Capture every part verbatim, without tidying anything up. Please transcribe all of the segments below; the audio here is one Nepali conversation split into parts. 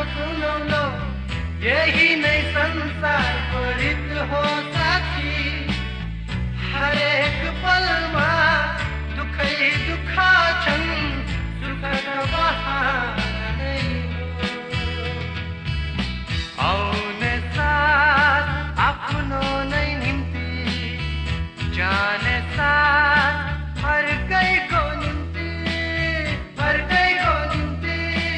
सुनौलो यही नै संसारको रीत हो साथी। हरेक पलमा दुखै दुख छन्, सुखका बहाना नै हो। आउने साथ आफ्नो नै निम्ति, जाने साथ फर्कैको निम्ति, फर्कैको निम्ति।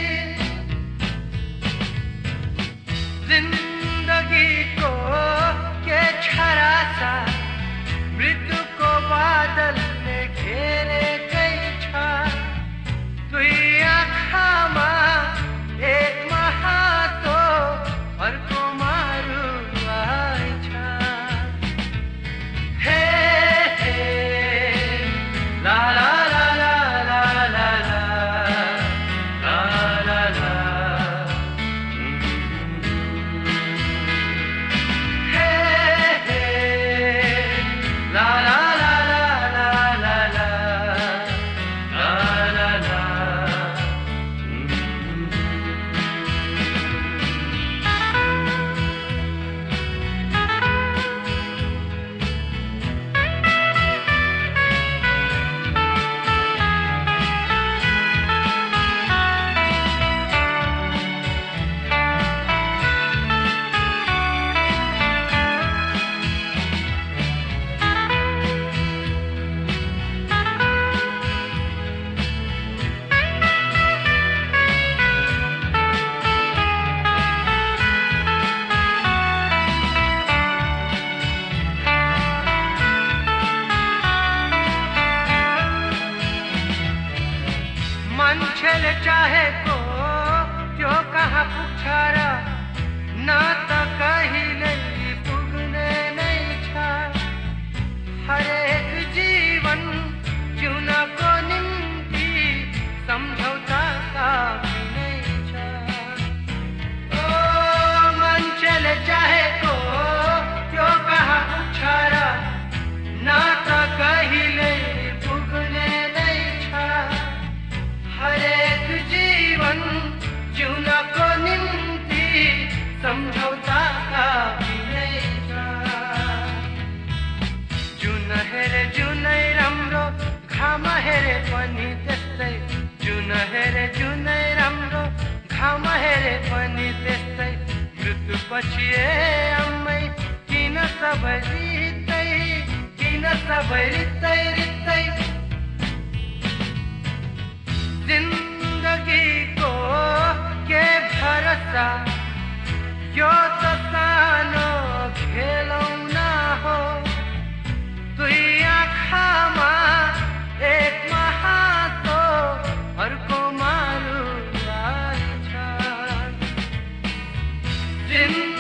जिन्दगीको के छरासा मृत्युको बादलले घेरेकै छ। दुई आँखामा एक महातो अर्कोमा रुवाई छ। हे हे ला ला ला ला ला ला ला ला ला। हे हे ला ला ला ला ला ला ला ला ला। मान्छेले चाहेको त्यो कहाँ पुग्छ र, न त कहिल्यै पुग्ने नै छ। हरेक जीवन जिउनको निम्ति सम्झौता काफी नै छ। ओ मान्छेले चाहेको त्यो कहाँ पुग्छ र, न त कहिल्यै पुग्ने नै छ। हरेक जीवन जिउनको निम्ति सम्झौता काफी नै छ। जुन हेरे जुनै राम्रो, घाम हेरे पनि त्यस्तै। जुन हेरे जुनै राम्रो, घाम हेरे पनि त्यस्तै। मृत्युपछि ए अम्मै किन सबै रित्तै, किन सबै रित्तै रित्तै। जिन्दगीको के भरोसा, यो त सानो खेलौना हो। दुई आँखामा एक महातो अर्कोमा रुवाई छ।